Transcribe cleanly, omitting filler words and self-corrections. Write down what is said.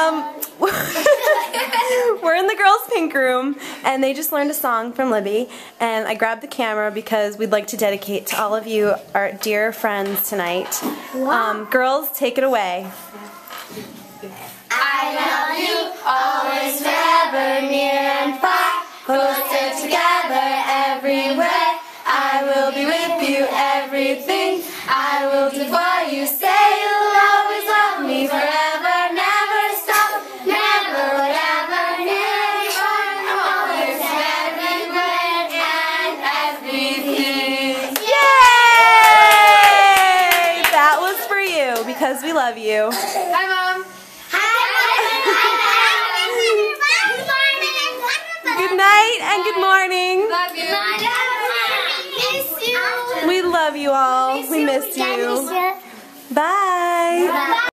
We're in the girls' pink room, and they just learned a song from Libby, and I grabbed the camera because we'd like to dedicate to all of you, our dear friends, tonight. Wow. Girls, take it away. I love you, always, forever, near and far, closer together everywhere. I will be with you, everything I will do for you. Say you'll always love me forever, never stop, never, whatever, never, always, everywhere, and everything. Yay! That was for you, because we love you. Hi, Mom. Good night and good morning. Love you. Miss you. We love you all. We miss you. Bye.